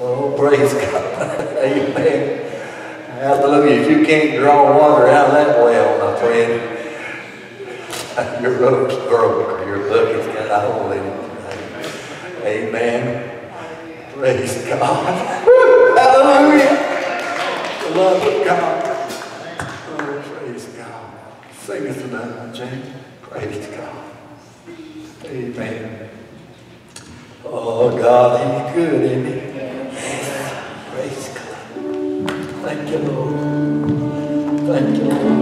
Oh, praise God. Amen. Hallelujah. If you can't draw water out of that well, my friend, your rope's broke or your bucket's got a hole in it. Amen. Praise God. Hallelujah. The love of God. Oh, praise God. Sing us another, James. Praise God. Amen. Oh, God, He's good, isn't He? Praise God. Thank you, Lord. Thank you, Lord.